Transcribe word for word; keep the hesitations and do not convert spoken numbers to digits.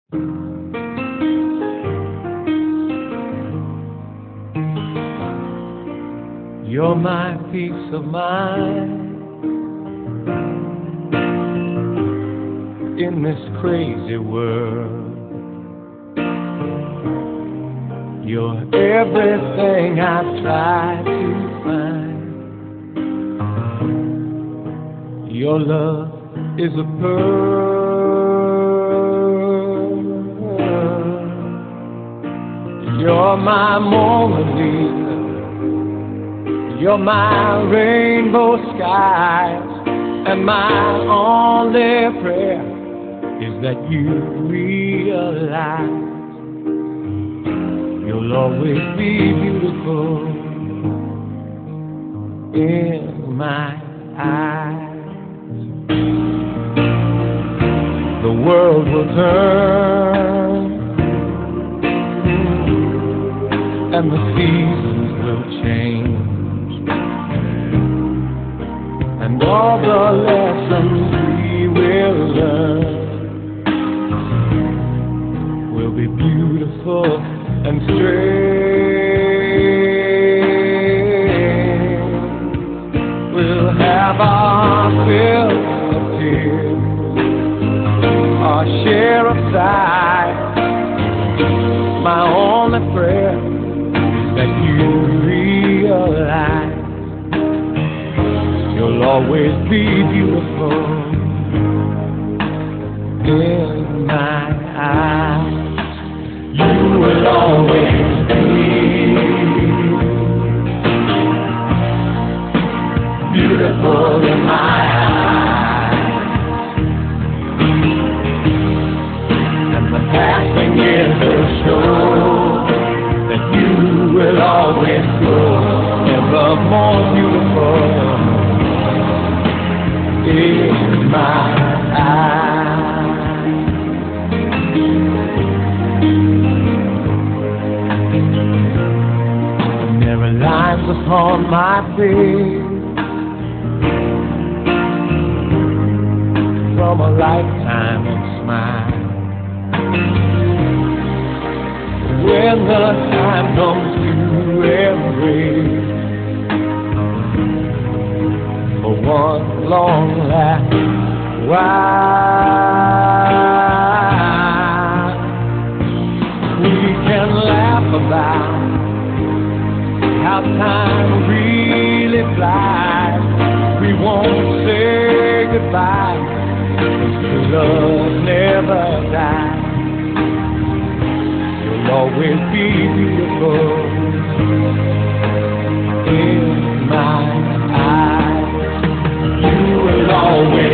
You're my peace of mind in this crazy world. You're everything I've tried to find. Your love is a pearl. You're my Mona Lisa. You're my rainbow skies, and my only prayer is that you realize you'll always be beautiful in my eyes. The world will turn and the seasons will change, and all the lessons we will learn will be beautiful and strange. We'll have our fill of tears, our share of sighs. My only prayer is that you realize you'll always be beautiful in my eyes. You will always be beautiful in my eyes. And the passing years will show that you will always grow ever more beautiful in my eyes. And there are lines upon my face from a lifetime of smiles. When the time comes to embrace for one long last while, we can laugh about how time really flies. We won't say goodbye, 'cause love never dies. You'll always be beautiful in my eyes. You will always